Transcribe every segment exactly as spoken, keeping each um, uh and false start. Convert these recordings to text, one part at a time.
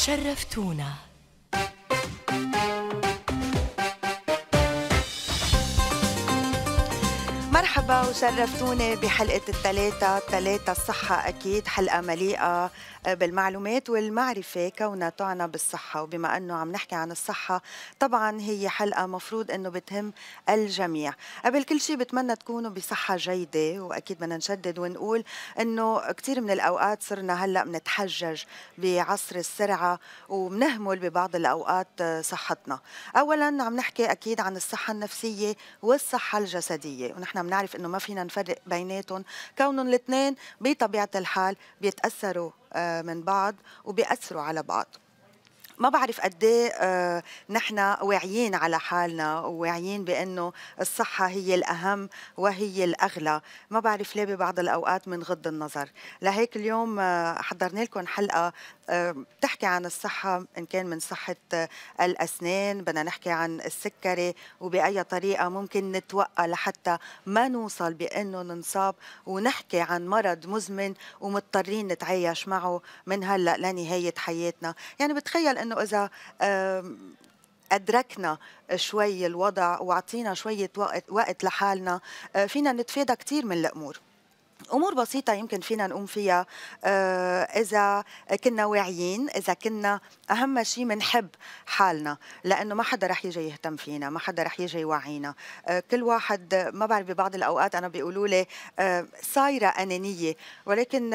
شرفتونا. مرحبا وشرفتوني بحلقة الثلاثة ثلاثة الصحة. أكيد حلقة مليئة بالمعلومات والمعرفة كونها تعنى بالصحة، وبما أنه عم نحكي عن الصحة طبعا هي حلقة مفروض أنه بتهم الجميع. قبل كل شيء بتمنى تكونوا بصحة جيدة، وأكيد بدنا نشدد ونقول أنه كتير من الأوقات صرنا هلأ بنتحجج بعصر السرعة وبنهمل ببعض الأوقات صحتنا. أولا عم نحكي أكيد عن الصحة النفسية والصحة الجسدية، ونحن بنعرف أنه ما فينا نفرق بيناتهم كونهم الاثنين بطبيعة الحال بيتأثروا من بعض وبيأثروا على بعض. ما بعرف قد ايه آه نحن واعيين على حالنا وواعيين بانه الصحه هي الاهم وهي الاغلى. ما بعرف ليه ببعض الاوقات بنغض النظر. لهيك اليوم آه حضرنا لكم حلقه آه بتحكي عن الصحه، ان كان من صحه آه الاسنان، بدنا نحكي عن السكري وباي طريقه ممكن نتوقع لحتى ما نوصل بانه ننصاب ونحكي عن مرض مزمن ومضطرين نتعايش معه من هلا لنهايه حياتنا. يعني بتخيل انه إذا أدركنا شوي الوضع وعطينا شوية وقت, وقت لحالنا فينا نتفادى كتير من الأمور. أمور بسيطة يمكن فينا نقوم فيها إذا كنا واعيين، إذا كنا أهم شيء منحب حالنا، لأنه ما حدا رح يجي يهتم فينا، ما حدا رح يجي يوعينا. كل واحد ما بعرف ببعض الأوقات أنا بيقولوا لي صايرة أنانية، ولكن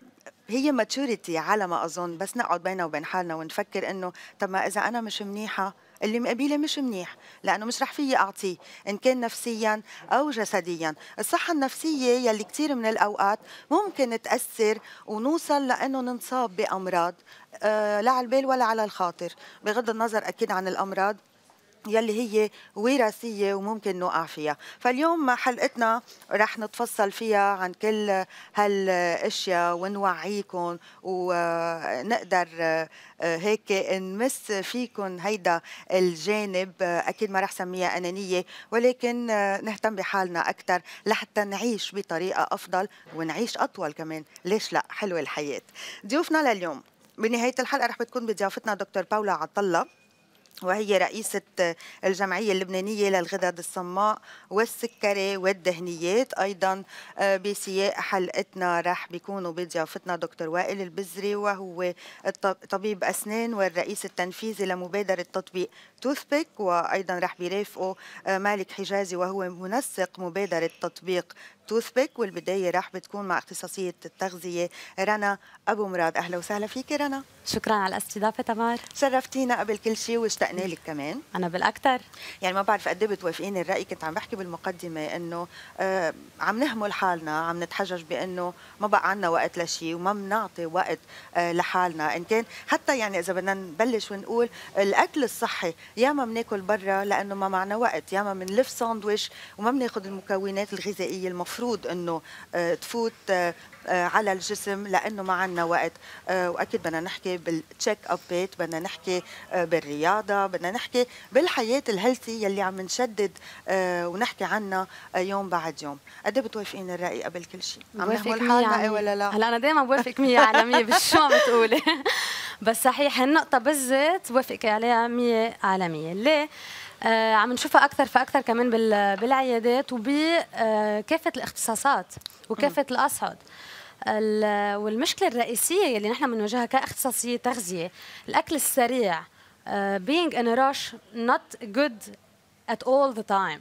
هي ماتشوريتي على ما أظن. بس نقعد بيننا وبين حالنا ونفكر إنه طب ما إذا أنا مش منيحة اللي مقابله مش منيح، لأنه مش رح فيي أعطيه إن كان نفسيا أو جسديا. الصحة النفسية يلي كتير من الأوقات ممكن تأثر ونوصل لأنه ننصاب بأمراض آه لا على البال ولا على الخاطر، بغض النظر أكيد عن الأمراض يلي هي وراثية وممكن نوقع فيها. فاليوم حلقتنا رح نتفصل فيها عن كل هالاشياء ونوعيكم ونقدر هيك نمس فيكم هيدا الجانب. اكيد ما رح سميها انانية، ولكن نهتم بحالنا اكثر لحتى نعيش بطريقة افضل ونعيش اطول كمان. ليش لا؟ حلوة الحياة. ضيوفنا لليوم بنهاية الحلقة رح بتكون بضيافتنا دكتور باولا عطلة، وهي رئيسة الجمعية اللبنانية للغدد الصماء والسكري والدهنيات. أيضا بسياق حلقتنا رح بيكونوا بضيافتنا دكتور وائل البزري، وهو طبيب أسنان والرئيس التنفيذي لمبادرة تطبيق توثبيك، وأيضا رح بيرافقوا مالك حجازي وهو منسق مبادرة تطبيق توثبيك. والبداية رح بتكون مع اختصاصية التغذية رنا أبو مراد. أهلا وسهلا فيك رنا. شكرا على الاستضافة تمار. شرفتينا قبل كل شيء واشتقنا لك كمان. أنا بالأكثر. يعني ما بعرف قد ايه بتوافقيني الرأي. كنت عم بحكي بالمقدمة إنه آه عم نهمل حالنا، عم نتحجج بإنه ما بقى عنا وقت لشيء وما بنعطي وقت آه لحالنا. إن كان حتى يعني إذا بدنا نبلش ونقول الأكل الصحي، ياما بناكل برا لأنه ما معنا وقت، ياما بنلف ساندويش وما بناخذ المكونات الغذائية المفروض إنه آه تفوت آه على الجسم لأنه ما عنا وقت. وأكيد بدنا نحكي بالتشيك أبات، بدنا نحكي بالرياضة، بدنا نحكي بالحياة الهيلثي يلي عم نشدد ونحكي عنها يوم بعد يوم. قد ايه بتوافقين الرأي قبل كل شيء؟ عم نهمل حالنا ايه ولا لا؟ هلا أنا دايما بوافقك مية على مية بشو عم بتقولي. بس صحيح هالنقطة بالذات بوافقك عليها مية على مية. ليه؟ آه عم نشوفها أكثر فأكثر كمان بالعيادات وبكافة الاختصاصات وكافة الأصعد. والمشكلة الرئيسية اللي نحن بنواجهها كاختصاصية تغذية الأكل السريع. uh, being in a rush not good at all the time.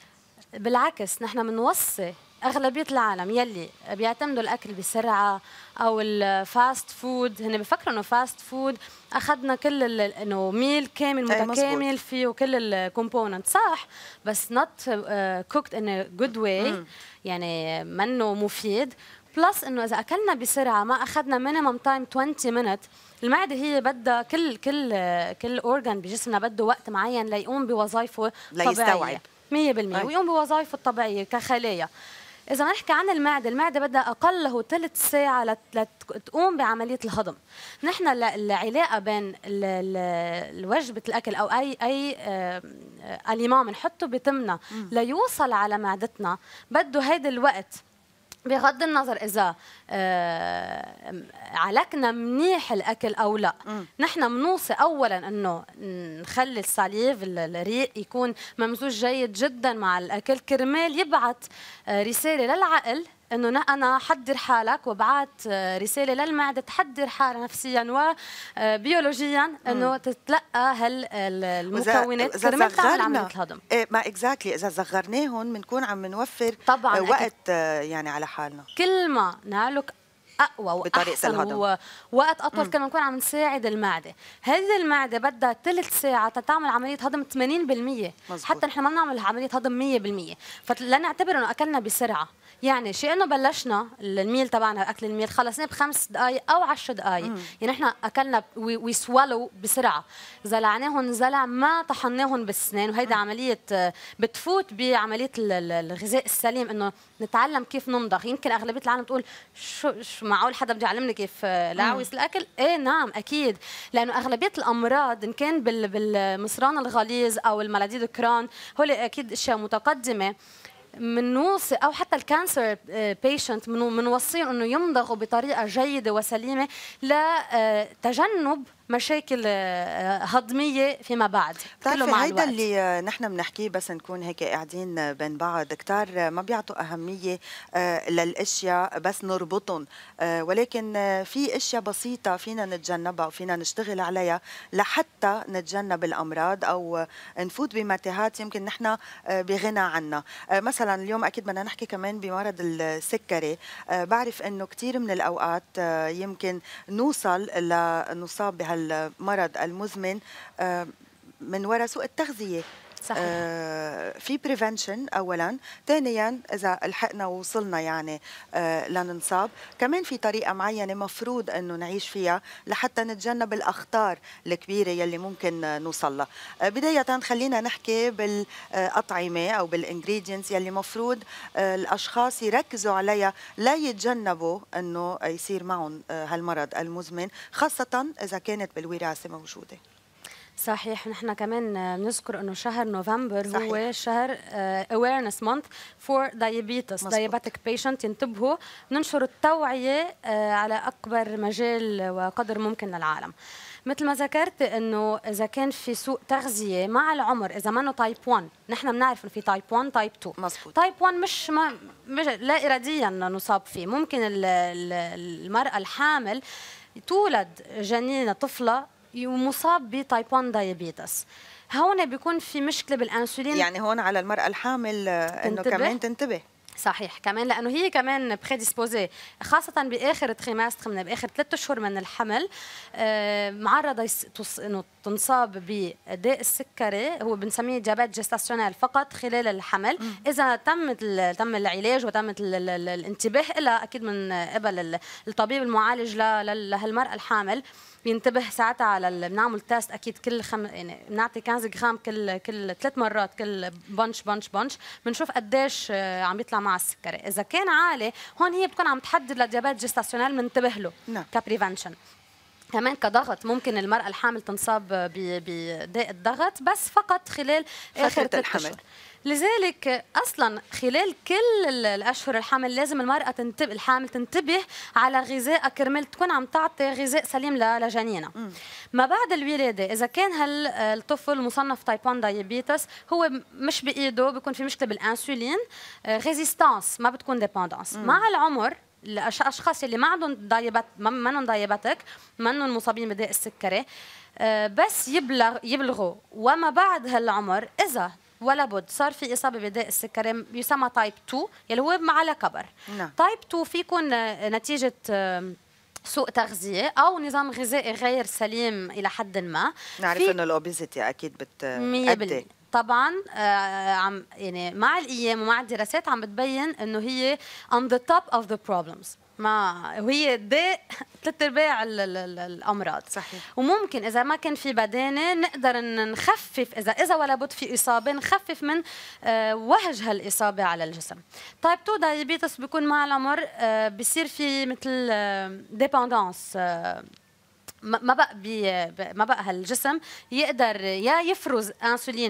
بالعكس نحن بنوصي أغلبية العالم يلي بيعتمدوا الأكل بسرعة أو الفاست فود، هن بفكروا إنه فاست فود أخذنا كل إنه ميل كامل متكامل فيه وكل الكومبوننت صح، بس not uh, cooked in a good way. م. يعني منه مفيد. بلس انه اذا اكلنا بسرعه ما اخذنا مينيمم تايم عشرين مينت، المعده هي بدها كل كل كل اورجان بجسمنا بده وقت معين ليقوم بوظائفه الطبيعيه مية بالمية ويقوم بوظائفه الطبيعيه كخلايا. اذا نحكي عن المعده، المعده بدها اقله ثلاث ساعه لتقوم بعمليه الهضم. نحن العلاقه بين وجبه الاكل او اي اي اليمان بنحطه بتمنا ليوصل على معدتنا بده هيدا الوقت بغض النظر اذا آه علكنا منيح الاكل او لا، م. نحن بنوصي اولا انه نخلي الساليف الريق يكون ممزوج جيد جدا مع الاكل، كرمال يبعث آه رساله للعقل انه انا حضر حالك، وبعت رساله للمعده تحضر حالها نفسيا وبيولوجيا انه تتلقى هالمكونات كرمال تعمل عمليه الهضم. إيه ما اكزاكتلي اذا صغرناهم بنكون عم نوفر طبعا وقت أكيد. يعني على حالنا كل ما نعلق اقوى واحسن ووقت اطول كمان نكون عم نساعد المعده. هذه المعده بدها ثلث ساعه تتعمل عمليه هضم ثمانين بالمئة، مزبوط. حتى نحن ما بنعمل عمليه هضم مية بالمية، فلنعتبر انه اكلنا بسرعه. يعني شيء انه بلشنا الميل تبعنا، اكل الميل خلصناه بخمس دقائق او عشر دقائق، يعني نحن اكلنا وي سوالو بسرعه، زلعناهم زلع ما طحناهم بالسنان، وهيدا عمليه بتفوت بعمليه الغذاء السليم، انه نتعلم كيف نمضغ. يمكن اغلبيه العالم تقول شو, شو معقول حدا بده يعلمني كيف لاعوز الاكل؟ ايه نعم اكيد، لانه اغلبيه الامراض ان كان بالمصران الغليظ او المالادي دو كرون، هول اكيد اشياء متقدمه، منوصي او حتى الكانسر بيشنت منوصيهم انه يمضغوا بطريقه جيده وسليمه لتجنب مشاكل هضميه فيما بعد. كله مع هيدا اللي نحن بنحكيه بس نكون هيك قاعدين بين بعض، كتار ما بيعطوا اهميه للاشياء بس نربطهم، ولكن في اشياء بسيطه فينا نتجنبها وفينا نشتغل عليها لحتى نتجنب الامراض او نفوت بمتاهات يمكن نحن بغنى عنها. مثلا اليوم اكيد بدنا نحكي كمان بمرض السكري. بعرف انه كثير من الاوقات يمكن نوصل لنصاب بهال المرض المزمن من وراء سوء التغذية. صحيح. آه في بريفنشن اولا، ثانيا اذا لحقنا ووصلنا يعني آه لننصاب، كمان في طريقه معينه مفروض انه نعيش فيها لحتى نتجنب الاخطار الكبيره يلي ممكن نوصل لها. آه بدايه خلينا نحكي بالاطعمه او بالانجريدينتس يلي مفروض آه الاشخاص يركزوا عليها لا يتجنبوا انه يصير معهم آه هالمرض المزمن، خاصه اذا كانت بالوراثه موجوده. صحيح. نحن كمان بنذكر انه شهر نوفمبر صحيح. هو شهر awareness month for diabetes diabetic patient. ينتبهوا ننشر التوعية على أكبر مجال وقدر ممكن للعالم. مثل ما ذكرت انه اذا كان في سوء تغذيه مع العمر، اذا منه تايب واحد، نحن بنعرف انه في تايب واحد تايب اثنين. مزبوط. تايب واحد مش, ما مش لا اراديا نصاب فيه. ممكن المراه الحامل تولد جنينه طفله مصاب بتايب واحد دايابيتس، هون بيكون في مشكله بالانسولين. يعني هون على المراه الحامل انه كمان تنتبه. صحيح، كمان لانه هي كمان بريديسبوزي، خاصه باخر تريمستر، من باخر ثلاث اشهر من الحمل، آه معرضه انه تنصاب بداء السكري، هو بنسميه ديابيت جيستاسيونيل فقط خلال الحمل. م. اذا تم تم العلاج وتم الانتباه لها اكيد من قبل الطبيب المعالج لهالمراه الحامل، بينتبه ساعتها على بنعمل تيست اكيد كل خم... يعني بنعطي خمسة جرام كل كل ثلاث مرات، كل بنش بنش بنش، بنشوف قديش عم يطلع مع السكري. اذا كان عالي هون هي بتكون عم تحضر لديابيت جيستاسيونيل، بننتبه له نعم. كبريفنشن. كمان كضغط، ممكن المرأة الحامل تنصاب بداء الضغط بس فقط خلال آخر ثلاث أشهر. لذلك اصلا خلال كل الاشهر الحمل لازم المراه تنتبه، الحامل تنتبه على غذائها كرمال تكون عم تعطي غذاء سليم لجنينها. ما بعد الولاده اذا كان هالطفل مصنف تايب واحد دايابيتس، هو مش بايده، بيكون في مشكله بالانسولين، ريزيستانس ما بتكون ديبندانس. مع العمر الاشخاص اللي ما عندهم دايابت منهم دايابتك، منهم مصابين بداء السكري، بس يبلغ يبلغوا وما بعد هالعمر، اذا ولا بد صار في اصابه بداء السكري يسمى تايب اثنين يلي هو على كبر. نعم. تايب اثنين في يكون نتيجه سوء تغذيه او نظام غذائي غير سليم الى حد ما. نعرف انه الاوبيزيتي اكيد بتأدي طبعا آه عم يعني مع الايام ومع الدراسات عم بتبين انه هي on the top of the problems، ما وهي داء ثلاث ارباع الامراض. صحيح. وممكن اذا ما كان في بدانه نقدر نخفف، اذا اذا ولا بد في اصابه نخفف من آه وهج هالاصابه على الجسم. تايب اثنين دايابيتس بيكون مع العمر آه بصير في مثل آه ديبندانس، آه ما بقى بي ما بقى هالجسم يقدر يا يفرز انسولين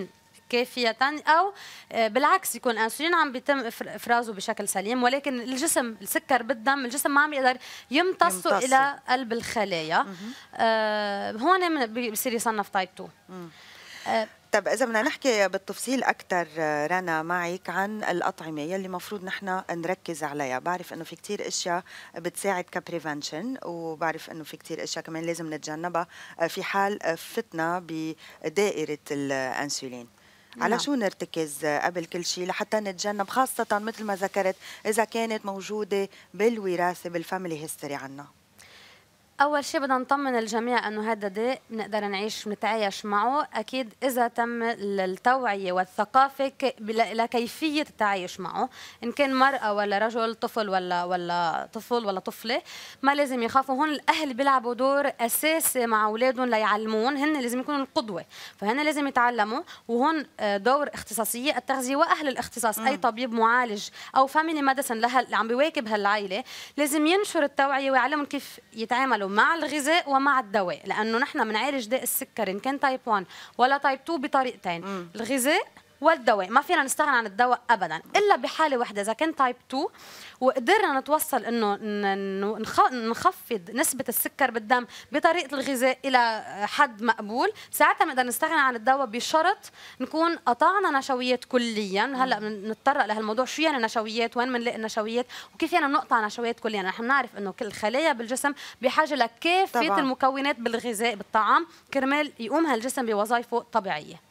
كافية، أو بالعكس يكون الأنسولين عم بيتم إفرازه بشكل سليم، ولكن الجسم السكر بالدم الجسم ما عم يقدر يمتصه إلى قلب الخلايا. آه هون بصير يصنف تايب اثنين. آه طب إذا بدنا نحكي بالتفصيل أكثر رنا معك عن الأطعمة يلي المفروض نحن نركز عليها، بعرف إنه في كتير أشياء بتساعد كبريفنشن، وبعرف إنه في كتير أشياء كمان لازم نتجنبها في حال فتنا بدائرة الأنسولين. على نعم. شو نرتكز قبل كل شيء لحتى نتجنب، خاصة مثل ما ذكرت إذا كانت موجودة بالوراثة بالفاميلي هيستوري عنا؟ أول شيء بدنا نطمن الجميع أنه هذا داء بنقدر نعيش ونتعايش معه، أكيد إذا تم التوعية والثقافة لكيفية التعايش معه، إن كان مرأة ولا رجل، طفل ولا ولا طفل ولا طفلة، ما لازم يخافوا. هون الأهل بيلعبوا دور أساسي مع أولادهم ليعلمون، هن لازم يكونوا القدوة، فهن لازم يتعلموا. وهون دور اختصاصية التغذية وأهل الاختصاص، م. أي طبيب معالج أو فاميلي ميديسن اللي عم بيواكب هالعائلة لازم ينشر التوعية ويعلمهم كيف يتعاملوا مع الغذاء ومع الدواء، لانه نحن بنعالج داء السكر ان كان تايب واحد ولا تايب اثنين بطريقتين، مم. الغذاء والدواء. ما فينا نستغنى عن الدواء ابدا الا بحاله واحده، اذا كان تايب اثنين وقدرنا نتوصل انه نخفض نسبه السكر بالدم بطريقه الغذاء الى حد مقبول، ساعتها بنقدر نستغنى عن الدواء بشرط نكون قطعنا نشويات كليا. هلا بنتطرق لهالموضوع، شو يعني نشويات، وين بنلاقي النشويات، وكيف يعني بنقطع نشويات كليا. نحن بنعرف انه كل الخلايا بالجسم بحاجه لكافه طبعا. المكونات بالغذاء بالطعام كرمال يقوم هالجسم بوظائفه الطبيعيه.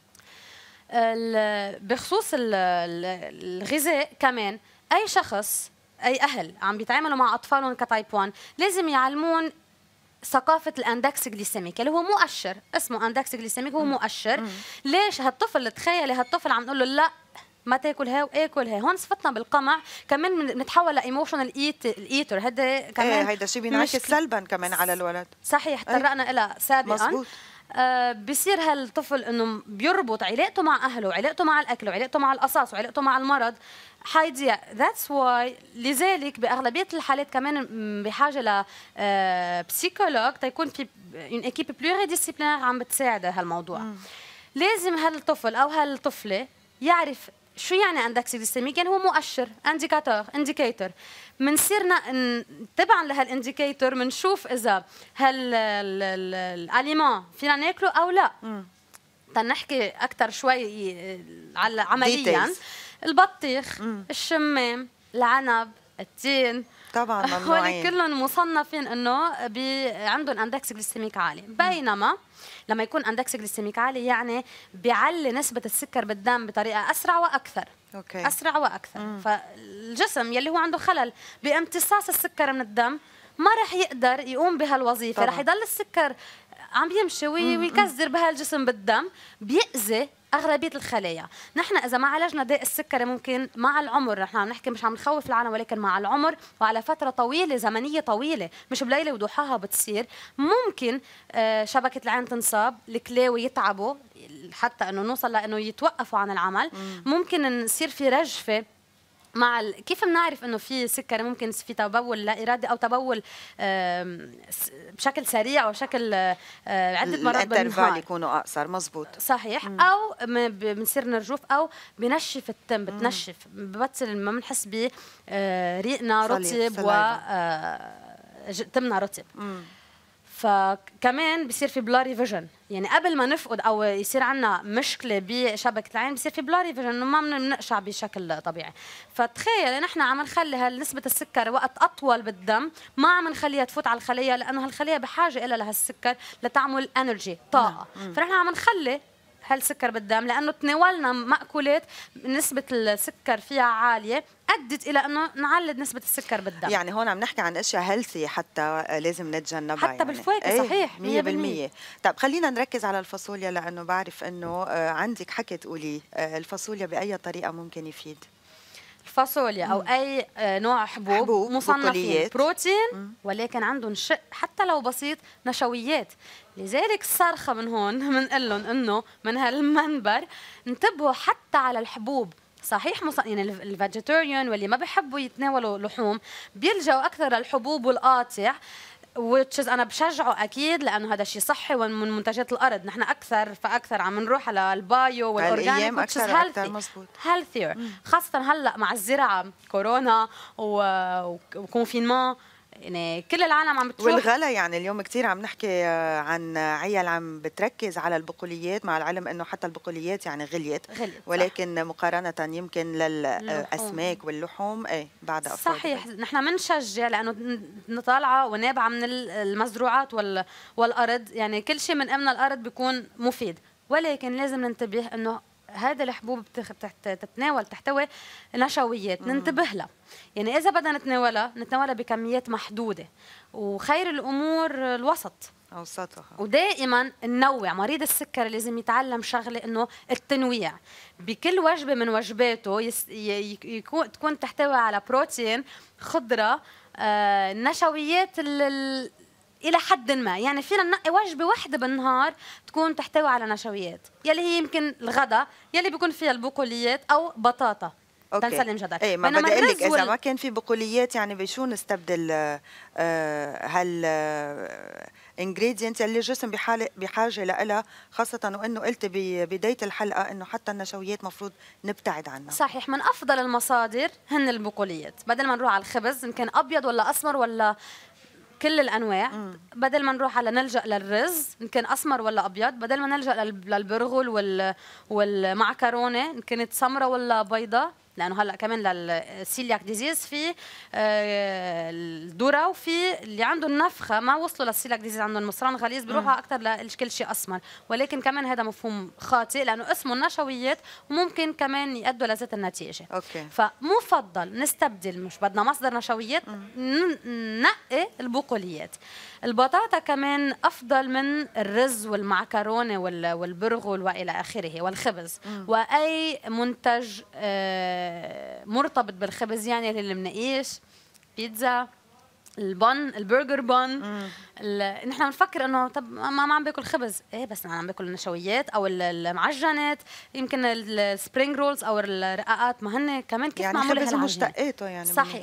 بخصوص الغذاء كمان، اي شخص اي اهل عم بيتعاملوا مع اطفالهم كتايب واحد لازم يعلمون ثقافه الاندكس جليسيميك اللي هو مؤشر، اسمه اندكس جليسيميك، هو مؤشر. مم. ليش هالطفل، تخيلي هالطفل عم نقول له لا ما تاكل هاي واكل هاي، هون صفتنا بالقمع كمان بنتحول لايموشنال ايت الايتر. هذا كمان ايه هيدا شيء بينعكس سلبا كمان على الولد. صحيح، تطرقنا لها سابقا. مزبوط. آه بصير هالطفل انه بيربط علاقته مع اهله وعلاقته مع الاكل وعلاقته مع القصاص وعلاقته مع المرض حيضيع. ذاتس واي لذلك باغلبيه الحالات كمان بحاجه ل آه بسيكولوج تيكون في اون ايكيب بلوري ديسيبلينير عم بتساعد هالموضوع. مم. لازم هالطفل او هالطفله يعرف شو يعني اندكس جليسيميك، يعني هو مؤشر، انديكاتور انديكيتور. بنصيرنا تبعا لهالانديكيتور بنشوف اذا هال الاليمون فينا ناكله او لا. تنحكي اكثر شوي على عمليا، البطيخ، مم. الشمام، العنب، التين، طبعا ممنوعين، هول كلهم مصنفين انه عندهم اندكس جليسيميك عالي. بينما لما يكون اندكس جليسيميك عالي يعني بيعلي نسبه السكر بالدم بطريقه اسرع واكثر. أوكي. اسرع واكثر. مم. فالجسم يلي هو عنده خلل بامتصاص السكر من الدم ما رح يقدر يقوم بهالوظيفه، رح يضل السكر عم يمشي ويكزر بهالجسم بالدم، بيأذي أغلبية الخلايا. نحن إذا ما عالجنا داء السكري ممكن مع العمر، نحن عم نحكي مش عم نخوف العالم، ولكن مع العمر وعلى فترة طويلة زمنية طويلة، مش بليلة وضحاها بتصير، ممكن آه شبكة العين تنصاب، الكلاوي يتعبوا حتى إنه نوصل لإنه يتوقفوا عن العمل. مم. ممكن نصير في رجفة مع ال... كيف بنعرف انه في سكري؟ ممكن في تبول لا ارادي او تبول بشكل سريع او بشكل عده مرات بالنهار يكونوا اقصر. مزبوط. صحيح. مم. او بنصير نرجوف او بنشف التم، بتنشف، ببطل ما بنحس ب ريقنا رطب و تمنا رطب. مم. فكمان بصير في بلاري فيجن، يعني قبل ما نفقد او يصير عندنا مشكله بشبكه العين بصير في بلاري فيجن، انه ما بنقشع بشكل طبيعي. فتخيل نحن عم نخلي هالنسبه السكر وقت اطول بالدم، ما عم نخليها تفوت على الخليه، لانه هالخليه بحاجه إلى لهالسكر لتعمل انرجي طاقه. نعم. فنحن عم نخلي هالسكر بالدم لانه تناولنا مأكولات نسبه السكر فيها عاليه ادت الى انه نعلد نسبه السكر بالدم. يعني هون عم نحكي عن اشياء هيلثي حتى لازم نتجنبها، حتى يعني بالفواكه. ايه صحيح مية بالمية. طيب خلينا نركز على الفاصوليا، لانه بعرف انه عندك حكي تقولي الفاصوليا باي طريقه ممكن يفيد. الفاصوليا او اي نوع حبوب, حبوب مصنفين بروتين، مم. ولكن عندهم شق حتى لو بسيط نشويات. لذلك الصرخه من هون بنقول لهم انه من هالمنبر انتبهوا حتى على الحبوب. صحيح مص... يعني الفيجيتيريان واللي ما بيحبوا يتناولوا لحوم بيلجأوا اكثر للحبوب والقاطع، وتشز انا بشجعه اكيد لانه هذا شيء صحي ومن منتجات الارض. نحن اكثر فاكثر عم نروح على البايو والاورجانيك اكثر اكثر مزبوط هيلثير، خاصه هلا مع الزراعه كورونا وكونفينمون، يعني كل العالم عم بتروح. والغلا يعني اليوم كثير عم نحكي عن عيال عم بتركز على البقوليات، مع العلم انه حتى البقوليات يعني غليت, غليت ولكن صح. مقارنه يمكن للاسماك واللحوم ايه بعدها صحيح. نحن بنشجع لانه نطالعه ونابعه من المزروعات والارض، يعني كل شيء من امن الارض بيكون مفيد، ولكن لازم ننتبه انه هذه الحبوب تتناول تحتوي نشويات، ننتبه لها. يعني إذا بدنا نتناولها نتناولها بكميات محدودة، وخير الأمور الوسط أوسطها. ودائما ننوع. مريض السكر لازم يتعلم شغلة إنه التنويع بكل وجبة من وجباته يس يكون تكون تحتوي على بروتين، خضرة، آه، نشويات إلى حد ما. يعني فينا ننقي وجبة واحدة بالنهار تكون تحتوي على نشويات، يلي هي يمكن الغداء يلي بيكون فيها البقوليات أو بطاطا. تنسلم جدك. ايه ما بدي اقول لك اذا وال... ما كان في بقوليات يعني بشو نستبدل آه هال انجريدينت اللي الجسم بحاجه بحاجه لها، خاصه وانه قلت ببدايه الحلقه انه حتى النشويات مفروض نبتعد عنها. صحيح. من افضل المصادر هن البقوليات، بدل ما نروح على الخبز ان كان ابيض ولا اسمر ولا كل الانواع. مم. بدل ما نروح على نلجا للرز ان كان اسمر ولا ابيض، بدل ما نلجا للبرغل وال والمعكرونه ان كانت سمراء ولا بيضاء، لانه هلا كمان للسيلياك ديزيز في الذره، وفي اللي عنده النفخه ما وصلوا للسيلياك ديزيز عندهم مصران غليظ بيروحوا اكثر لكل شيء اسمر، ولكن كمان هذا مفهوم خاطئ لانه اسمه النشويات وممكن كمان يؤدوا لذات النتيجه. اوكي. فمفضل نستبدل، مش بدنا مصدر نشويات ننقي البقوليات. البطاطا كمان افضل من الرز والمعكرونه والبرغل والى اخره والخبز. مم. واي منتج آه مرتبط بالخبز، يعني المنقيش، بيتزا، البن، البرجر بن. نحن بنفكر انه طب ما عم باكل خبز، ايه بس انا عم باكل النشويات او المعجنات، يمكن السبرينج رولز او الرقاقات، ما هن كمان كيف يعني معموله خبز ومشتقاته يعني. صحيح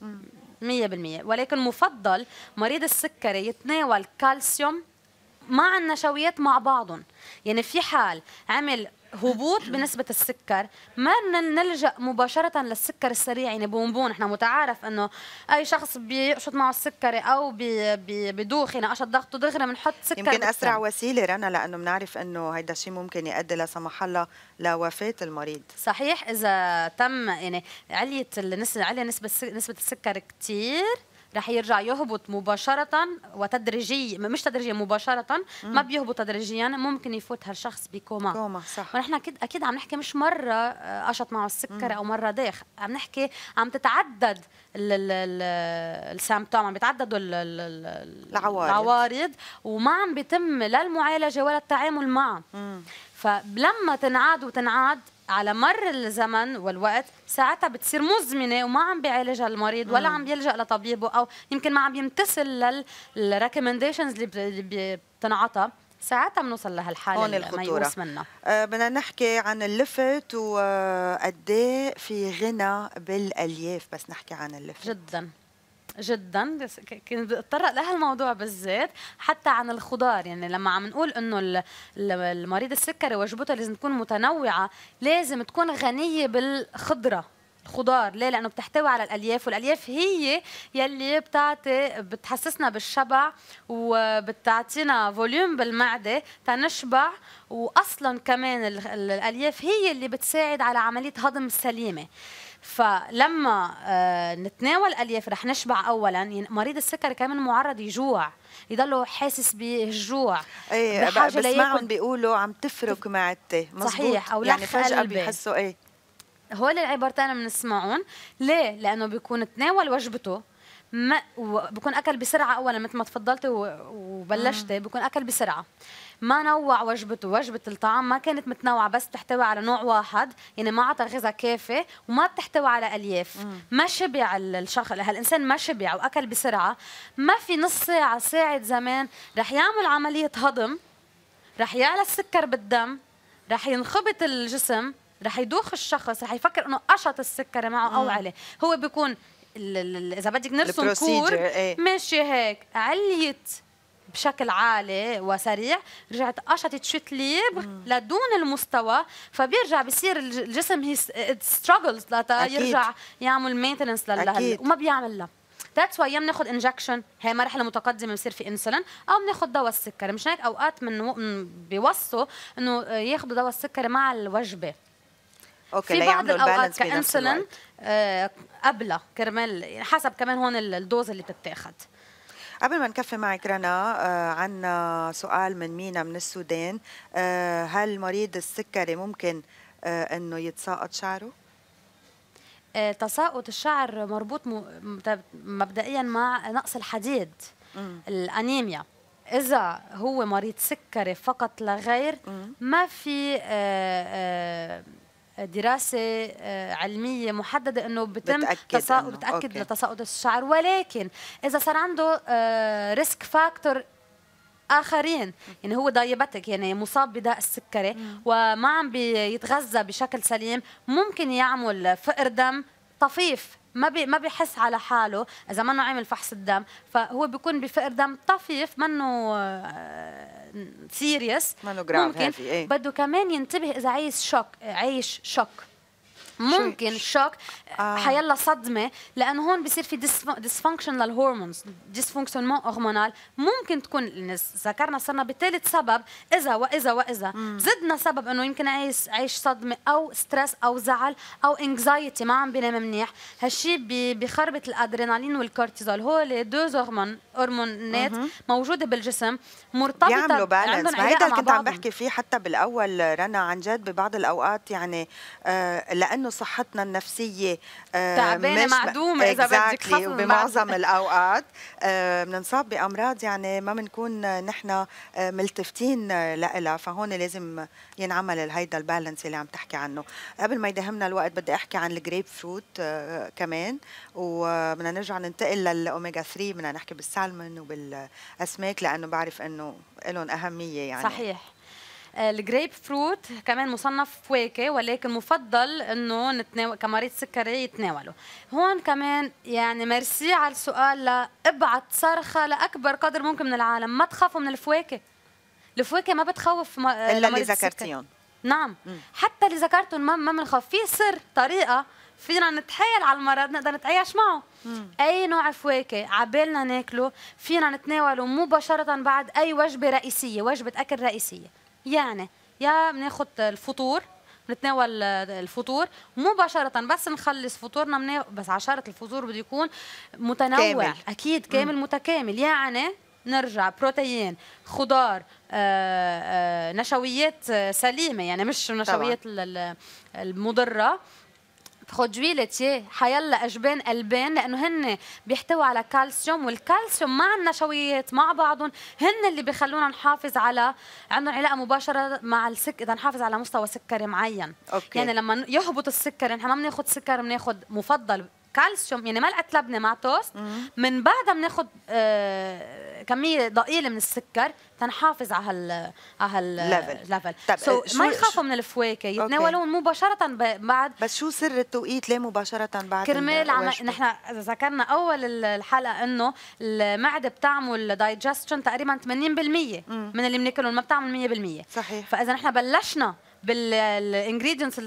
مية بالمية. ولكن مفضل مريض السكري يتناول كالسيوم مع النشويات مع بعضهم. يعني في حال عمل هبوط بنسبة السكر ما نلجأ مباشرة للسكر السريع، يعني بونبون. احنا متعارف انه اي شخص بيقشط معه السكري او بي بي بدوخ يعني قشط ضغطه دغري بنحط سكر. يمكن اسرع وسيلة رنا، لانه بنعرف انه هيدا الشيء ممكن يؤدي لا سمح الله لوفاة المريض. صحيح. اذا تم يعني عليت النسبة عليا نسبة نسبة السكر كثير رح يرجع يهبط مباشرة وتدريجيا، مش تدريجيا مباشرة. مم. ما بيهبط تدريجيا، ممكن يفوت هالشخص بكوما. كوما صح. ونحن اكيد اكيد عم نحكي مش مرة قشط معه السكر. مم. او مرة داخ، عم نحكي عم تتعدد السامبتوم، عم بيتعددوا العوارض. العوارض وما عم بيتم لا المعالجة ولا التعامل معه. مم. فلما تنعاد وتنعاد على مر الزمن والوقت ساعتها بتصير مزمنه وما عم بيعالجها المريض ولا عم بيلجأ لطبيبه، او يمكن ما عم يمتثل للريكومنديشنز اللي بتنعطى، ساعتها بنوصل لهالحاله الميؤوس منها. آه بدنا نحكي عن اللفت وقد ايه في غنى بالالياف، بس نحكي عن اللفت. جدا جدا كنت اتطرق لهالموضوع بالذات، حتى عن الخضار. يعني لما عم نقول انه المريض السكري وجبته لازم تكون متنوعه، لازم تكون غنيه بالخضره، الخضار. ليه؟ لانه بتحتوي على الالياف، والالياف هي يلي بتعطي بتحسسنا بالشبع وبتعطينا فوليوم بالمعده تنشبع، واصلا كمان الالياف هي اللي بتساعد على عمليه هضم سليمه. فلما آه نتناول الياف رح نشبع اولا. يعني مريض السكري كمان معرض يجوع، يضلوا حاسس بالجوع. ايه بسمعهم بيقولوا عم تفرك معدتي. صحيح. او يعني فجأة بيحسوا ايه. هول العبارتين بنسمعهم. ليه؟ لانه بيكون تناول وجبته، ما بكون اكل بسرعه اولا مثل ما تفضلتي وبلشتي، بكون اكل بسرعه، ما نوع وجبته. وجبه الطعام ما كانت متنوعه، بس تحتوي على نوع واحد، يعني ما عطى غذاء كافي وما بتحتوي على الياف. مم. ما شبع الشخص، هالانسان ما شبع واكل بسرعه، ما في نص ساعه ساعه زمان رح يعمل عمليه هضم، رح يعلى السكر بالدم، رح ينخبط الجسم، رح يدوخ الشخص، رح يفكر انه قشط السكر معه او عليه. هو بيكون اذا بدك نرسم كور ايه. ماشي هيك عليت بشكل عالي وسريع، رجعت قشطت شوت ليبر لدون المستوى، فبيرجع بصير الجسم هي ستراجلز لتا يرجع يعمل مينتننس لل وما بيعملها. ذاتس واي بناخذ انجكشن، هي مرحله متقدمه بصير في انسولين، او بناخذ دواء السكري. مش هيك اوقات من بيوصوا انه ياخذوا دواء السكري مع الوجبه. اوكي في بعض الاوقات كانسولين آه قبلها كرمال حسب كمان هون الدوز اللي بتتاخذ. قبل ما نكفي معك رنا، آه عنا سؤال من مينا من السودان. آه هل مريض السكري ممكن آه انه يتساقط شعره؟ آه تساقط الشعر مربوط مبدئيا مع نقص الحديد، مم. الانيميا. اذا هو مريض سكري فقط لا غير، مم. ما في آه آه دراسة علمية محددة أنه بتم تساقط بتأكد لتساقط الشعر، ولكن إذا صار عنده ريسك فاكتور آخرين، يعني هو دايابيتك يعني مصاب بداء السكري مم. وما عم بيتغذى بشكل سليم، ممكن يعمل فقر دم طفيف، ما بي ما بيحس على حاله اذا منه عامل فحص الدم، فهو بيكون بفقر دم طفيف منه سيريس، ممكن ايه؟ بده كمان ينتبه اذا عايش شوك عايش شوك ممكن شوك آه. حيلا صدمه، لانه هون بصير في ديسفانكشن للهرمونز، ديسفانكشن هرمونال. ممكن تكون ذكرنا صرنا بثالث سبب اذا واذا واذا مم. زدنا سبب انه يمكن عايش عايش صدمه او ستريس او زعل او انكزايتي، ما عم بينام منيح. هالشيء بخربط الادرينالين والكورتيزول، هول دوز هرمون هرمونات موجوده بالجسم مرتبطه بيعملوا بالانس. ما هيدا اللي كنت عم بحكي فيه حتى بالاول رنا، عن جد ببعض الاوقات يعني آه لانه صحتنا النفسيه آه تعبانه معدومه اذا بدك خاصه بمعظم الاوقات بننصاب آه بامراض يعني ما بنكون نحن آه ملتفتين لها، فهون لازم ينعمل هيدا البالانس اللي عم تحكي عنه. قبل ما يدهمنا الوقت بدي احكي عن الجريب فروت آه كمان، وبدنا نرجع ننتقل للاوميجا ثلاثة، بدنا نحكي بالسالمون وبالاسماك لانه بعرف انه لهم اهميه يعني. صحيح. الجريب فروت كمان مصنف فواكه، ولكن مفضل انه نتناول كمريض سكري يتناوله. هون كمان يعني ميرسي على السؤال، لابعت صرخه لاكبر قدر ممكن من العالم، ما تخافوا من الفواكه. الفواكه ما بتخوف الا اللي ذكرتيهم. نعم م. حتى اللي ذكرتهم ما ما بنخاف. في سر طريقه فينا نتحايل على المرض نقدر نتعايش معه. مم. اي نوع فواكه عبالنا ناكله فينا نتناوله مباشره بعد اي وجبه رئيسيه، وجبه اكل رئيسيه. يعني يا بناخذ الفطور، بنتناول الفطور مباشره، بس نخلص فطورنا مناو... بس على شرط الفطور بده يكون متنوع كامل. اكيد كامل مم. متكامل، يعني نرجع بروتين، خضار، آآ آآ نشويات سليمه، يعني مش نشويات المضره. خجويلة ياه حيلا أجبان ألبان، لأنه هن بيحتوي على كالسيوم، والكالسيوم مع النشويات مع بعضهم هن اللي بيخلونا نحافظ على عندهم علاقة مباشرة مع السكر، إذا نحافظ على مستوى سكري معين. أوكي. يعني لما يهبط السكر نحن ما بناخذ سكر، بناخذ مفضل كالسيوم، يعني ملعقة لبنة مع توست، من بعدها بناخذ آه كمية ضئيلة من السكر تنحافظ على هال على هالليفل. طيب so ما يخافوا من الفواكه، يتناولون مباشرة بعد. بس شو سر التوقيت ليه مباشرة بعد؟ كرمال عم... نحن ذكرنا أول الحلقة إنه المعدة بتعمل دايجستشن تقريبا ثمانين بالمية مم. من اللي بناكلهم، ما بتعمل مية بالمية. صحيح. فإذا نحن بلشنا بالانجريدينتس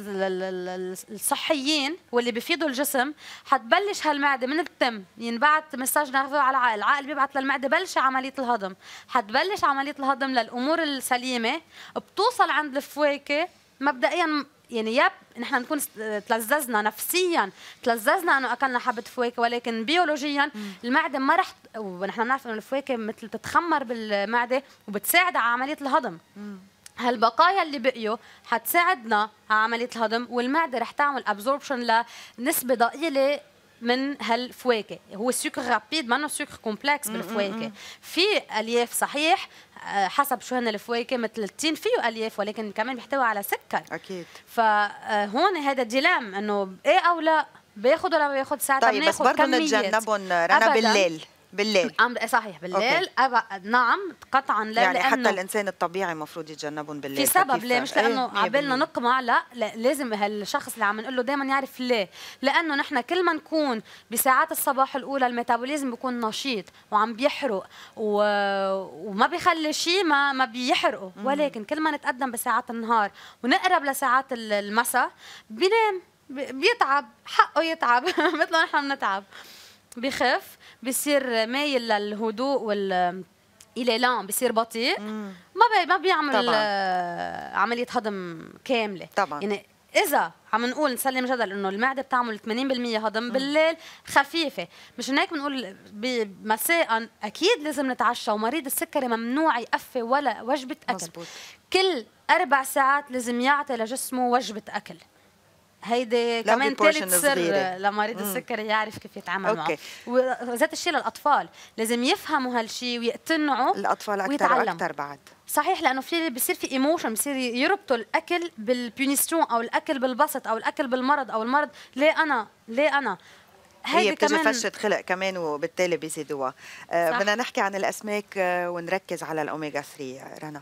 الصحيين واللي بيفيدوا الجسم، حتبلش هالمعده من التم ينبعث مساج نرفي على العقل، العقل بيبعث للمعده بلش عمليه الهضم، حتبلش عمليه الهضم للامور السليمه، بتوصل عند الفواكه مبدئيا. يعني ياب نحن نكون تلذذنا نفسيا، تلذذنا انه اكلنا حبه فواكه، ولكن بيولوجيا مم. المعده ما رح، ونحن بنعرف انه الفواكه مثل بتتخمر بالمعده وبتساعد على عمليه الهضم. مم. هالبقايا اللي بقيوا حتساعدنا على عمليه الهضم، والمعده رح تعمل ابزوربشن لنسبه ضئيله من هالفواكه. هو السكر رابيد، ما انه سكر كومبلكس بالفواكه. في الياف صحيح حسب شو هن الفواكه، مثل التين فيه الياف، ولكن كمان بيحتوي على سكر. اكيد. فهون هذا ديلام انه ايه او لا، باخذ ولا باخذ ساعتها. طيب بس برضه نتجنبهم رنا بالليل. بالليل عم صحيح بالليل أبقى نعم قطعا لا، يعني لأنه حتى الانسان الطبيعي المفروض يتجنبهم بالليل. في سبب ليه، مش لانه ايه عبالنا نقمع، لا, لا لازم هالشخص اللي عم نقول له دائما يعرف ليه، لانه نحن كل ما نكون بساعات الصباح الاولى الميتابوليزم بيكون نشيط وعم بيحرق و... وما بيخلي شيء ما ما بيحرقه، ولكن كل ما نتقدم بساعات النهار ونقرب لساعات المساء بينام، بيتعب، حقه يتعب مثل ما نحن بنتعب، بخف، بيصير مايل للهدوء وال إلى لان، بصير بطيء، مم. ما بي ما بيعمل طبعاً. عملية هضم كاملة طبعا. يعني إذا عم نقول نسلم جدل إنه المعدة بتعمل ثمانين بالمئة هضم، مم. بالليل خفيفة، مش هيك بنقول مساء أكيد لازم نتعشى، ومريض السكري ممنوع يقفي ولا وجبة أكل. مزبوط. كل أربع ساعات لازم يعطي لجسمه وجبة أكل. هيدي كمان ثالث سر لمريض السكري يعرف كيف يتعامل معه. وذات الشيء للاطفال لازم يفهموا هالشيء ويقتنعوا، الاطفال اكثر واكثر بعد. صحيح، لانه في بصير في ايموشن، بصير يربطوا الاكل بالبونيسيون او الاكل بالبسط او الاكل بالمرض او المرض ليه انا ليه انا هي بتجي فشة خلق كمان وبالتالي بيزيدوها. آه بدنا نحكي عن الاسماك آه ونركز على الاوميجا ثلاثة. رنا،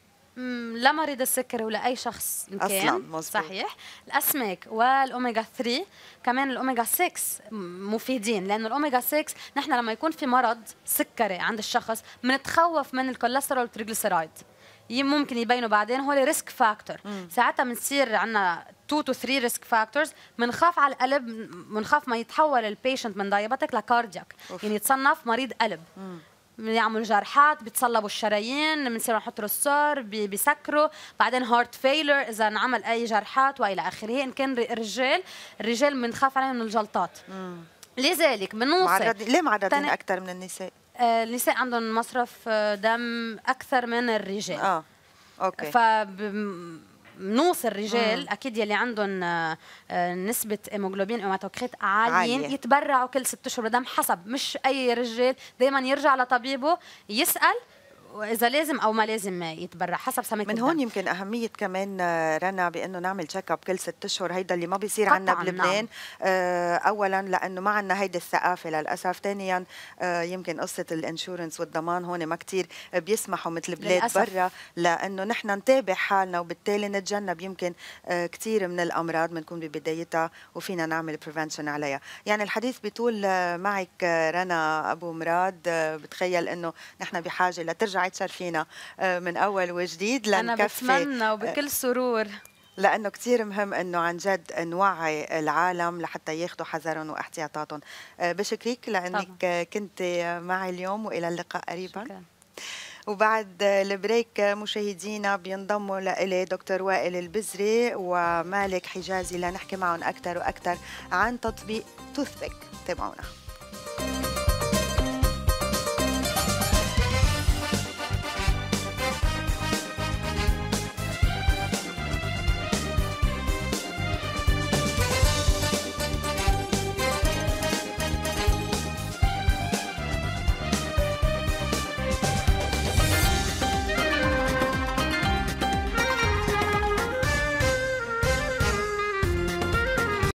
لا مريض السكري ولا اي شخص إن كان اصلا مزبوط. صحيح، الاسماك والاوميجا ثلاثة كمان الاوميجا ستة مفيدين، لانه الاوميجا ستة نحن لما يكون في مرض سكري عند الشخص بنتخوف من الكوليسترول والتريغليسيرايد، ممكن يبينوا بعدين هو ريسك فاكتور، ساعتها بنصير عندنا اثنين تو ثلاثة ريسك فاكتورز، بنخاف على القلب، بنخاف ما يتحول البيشنت من دايابيتك لكاردياك، يعني يتصنف مريض قلب. مم. بيعملوا جرحات، بيتصلبوا الشرايين، بنصير نحط له السعر، بيسكروا، بعدين هارت فيلر اذا انعمل اي جرحات والى اخره. ان كان الرجال الرجال بنخاف عليهم من الجلطات. مم. لذلك بنوصل معرض... ليه معرضين اكثر من النساء؟ آه النساء عندهم مصرف دم اكثر من الرجال. اه اوكي. ف نوصل الرجال مم. اكيد يلي عندهم نسبه هيموغلوبين هيماتوكريت عاليين عالية. يتبرعوا كل ست اشهر دم، حسب، مش اي رجال، دائما يرجع لطبيبه يسال واذا لازم او ما لازم يتبرع حسب سمك من الدم. هون يمكن اهميه كمان رنا بانه نعمل تشيك اب كل ست اشهر، هيدا اللي ما بيصير عندنا بلبنان. نعم. آه اولا لانه ما عندنا هيدي الثقافه للاسف، ثانيا آه يمكن قصه الانشورنس والضمان هون ما كثير بيسمحوا مثل بلاد برا لانه نحن نتابع حالنا، وبالتالي نتجنب يمكن آه كثير من الامراض بنكون ببدايتها وفينا نعمل بريفنشن عليها. يعني الحديث بيطول معك رنا ابو مراد، آه بتخيل انه نحن بحاجه لترجع تشرفينا من اول وجديد لنكفي. أنا بتمنى وبكل سرور، لأنه كتير مهم أنه عن جد نوعي العالم لحتى ياخذوا حذرهم واحتياطاتهم. بشكرك لأنك طبعا. كنت معي اليوم، وإلى اللقاء قريبا. شكرا. وبعد البريك مشاهدينا بينضموا لإلي دكتور وائل البزري ومالك حجازي لنحكي معهم أكثر وأكثر عن تطبيق توثبيك. تابعونا.